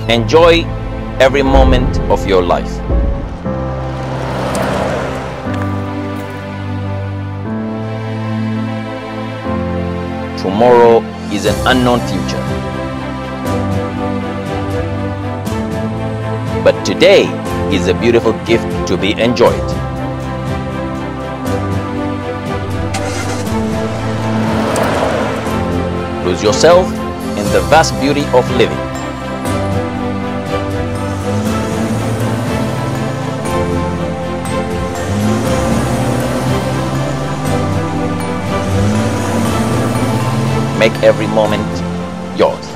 Enjoy every moment of your life. Tomorrow is an unknown future. But today is a beautiful gift to be enjoyed. Lose yourself in the vast beauty of living. Make every moment yours.